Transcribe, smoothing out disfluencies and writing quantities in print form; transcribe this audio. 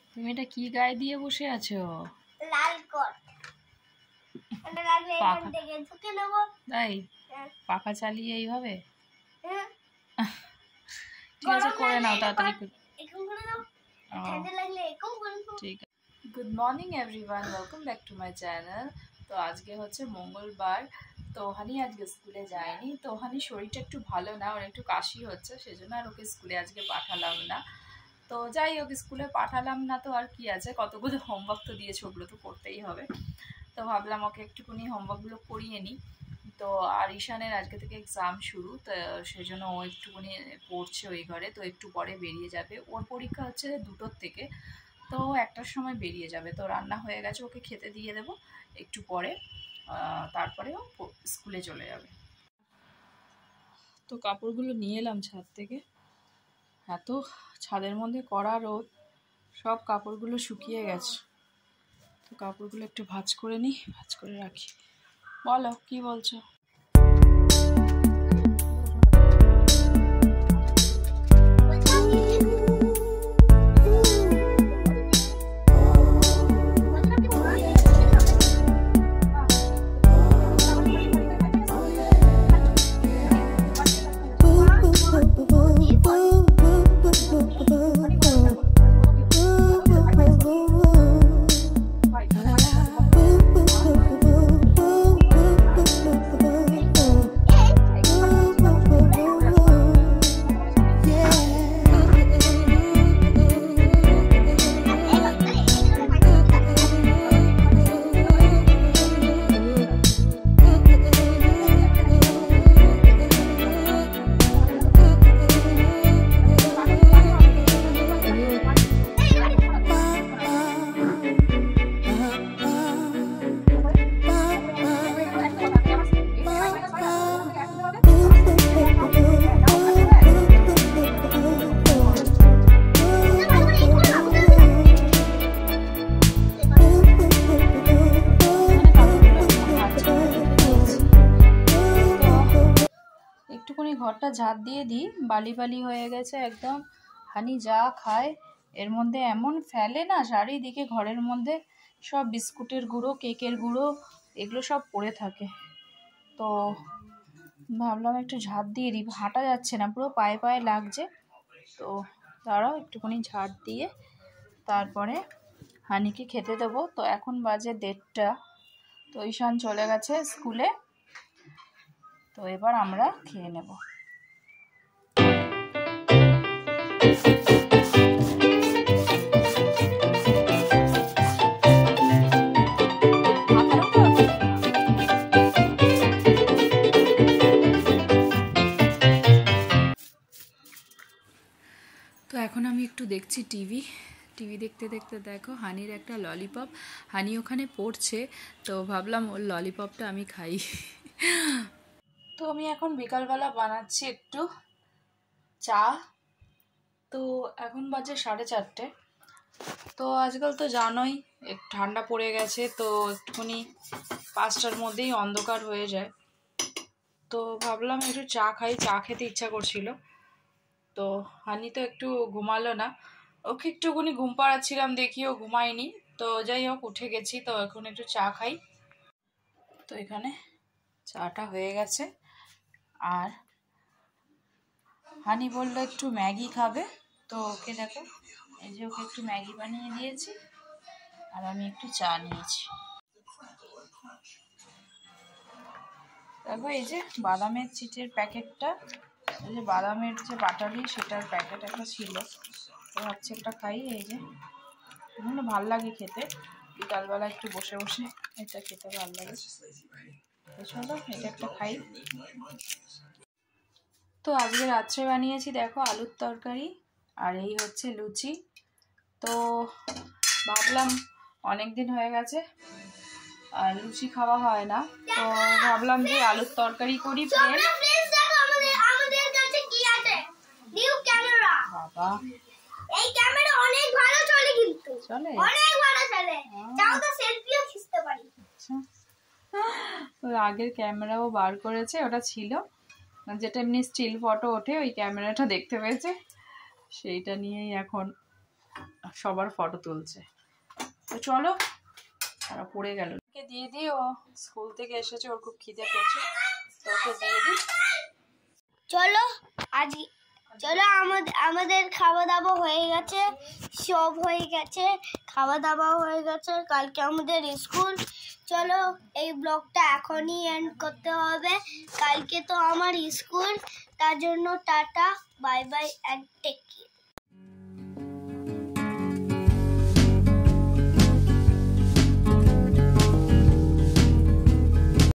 তুমি এটা কি গায়ে দিয়ে বসে আছো? লাল কোট। এটা লাগলে এখান থেকে ঢুকে নেব। তাই পাখা চালিয়ে এইভাবে? ঠিক আছে, করে নাও তাড়াতাড়ি করে। এখন করে দাও। ঠান্ডা লাগলে এরকম করে দাও। ঠিক আছে। Good morning everyone, welcome back to my channel. তো আজকে হচ্ছে মঙ্গলবার। তো হানি আজকে স্কুলে যায়নি। তো হানি শরীরটা একটু ভালো না, ওর একটু কাশি হচ্ছে, সেজন্য আর ওকে স্কুলে আজকে পাঠালাম না। তো যাই হোক, স্কুলে পাঠালাম না তো আর কি আছে, কতগুলো হোমওয়ার্ক তো দিয়েছে, ওগুলো তো করতেই হবে। তো ভাবলাম ওকে একটুখানি হোমওয়ার্কগুলো করিয়ে নিই। তো আর ঈশানের আজকে থেকে এক্সাম শুরু, তো সেজন্য ও একটুখানি পড়ছে ওই ঘরে। তো একটু পরে বেরিয়ে যাবে, ওর পরীক্ষা হচ্ছে 2টোর থেকে। তো 1টার সময় বেরিয়ে যাবে। তো রান্না হয়ে গেছে, ওকে খেতে দিয়ে দেবো একটু পরে, তারপরে ও স্কুলে চলে যাবে। তো কাপড়গুলো নিয়ে এলাম ছাদ থেকে। এত ছাদের মধ্যে কড়া রোদ, সব কাপড়গুলো শুকিয়ে গেছে। তো কাপড়গুলো একটু ভাঁজ করে নিই, ভাঁজ করে রাখি। বলো কি বলছো? একটুখানি ঘরটা ঝাঁট দিয়ে দিই, বালি বালি হয়ে গেছে একদম। হানি যা খায় এর মধ্যে এমন ফেলে না, চারিদিকে ঘরের মধ্যে সব বিস্কুটের গুঁড়ো, কেকের গুঁড়ো, এগুলো সব পড়ে থাকে। তো ভাবলাম একটু ঝাঁট দিয়ে দিই, হাঁটা যাচ্ছে না, পুরো পায়ে পায়ে লাগছে। তো তারাও একটুখানি ঝাঁট দিয়ে তারপরে হানিকে খেতে দেবো। তো এখন বাজে 1:30। তো ঈশান চলে গেছে স্কুলে। তো এবার আমরা খেয়ে নেব। তো এখন আমি একটু দেখছি টিভি দেখতে দেখতে দেখো হানির একটা ললিপপ, হানি ওখানে পড়ছে। তো ভাবলাম ওর ললিপপটা আমি খাই। তো আমি এখন বিকালবেলা বানাচ্ছি একটু চা। তো এখন বাজে 4:30। তো আজকাল তো জানোই ঠান্ডা পড়ে গেছে, তো একটুখানি 5টার মধ্যেই অন্ধকার হয়ে যায়। তো ভাবলাম একটু চা খাই, চা খেতে ইচ্ছা করছিল। তো হানি তো একটু ঘুমালো না, ওকে একটুখানি ঘুম পাড়াচ্ছিলাম, দেখি ও ঘুমায়নি। তো যাই হোক, উঠে গেছি। তো এখন একটু চা খাই। তো এখানে চাটা হয়ে গেছে। আর হানি বললো একটু ম্যাগি খাবে। তো ওকে দেখো, এই যে ওকে একটু ম্যাগি বানিয়ে দিয়েছি, আর আমি একটু চা নিয়েছি। দেখো এই যে বাদামের চিটের প্যাকেটটা, এই যে বাদামের যে বাটালি, সেটার প্যাকেট একটা ছিল। তো ভাবছি একটা খাই। এই যে ভাল লাগে খেতে, বিকালবেলা একটু বসে বসে এটা খেতে ভালো লাগে। তো চলো এটা একটা খাই। তো আজকে রাত্রে বানিয়েছি দেখো আলুর তরকারি, আর এই হচ্ছে লুচি। তো ভাবলাম অনেক দিন হয়ে গেছে আর লুচি খাওয়া হয় না, তো ভাবলাম যে আলুর তরকারি করি। বাবা এই ক্যামেরা অনেক ভালো চলে, কিন্তু চলে অনেক ভালো চলে, তাও তো সেলফিও খিচতে পারি। আচ্ছা, ওর আগের ক্যামেরাও বার করেছে, ওটা ছিল যেটা এমনি স্টিল ফটো ওঠে, ওই ক্যামেরাটা দেখতে পেয়েছে, সেইটা নিয়েই এখন সবার ফটো তুলছে। তো চলো, তারা পড়ে গেল, ওকে দিয়ে দিই, ও স্কুল থেকে এসেছে, ওর খুব খিদে পেয়েছে, তো ওকে দিয়ে দিই। চলো চলো আমাদের খাওয়া দাওয়া হয়ে গেছে, সব হয়ে গেছে, খাওয়া দাওয়া হয়ে গেছে, কালকে আমাদের স্কুল। চলো এই ব্লগটা এখনই এন্ড করতে হবে, কালকে তো আমার স্কুল, তার জন্য tata, bye bye and take care.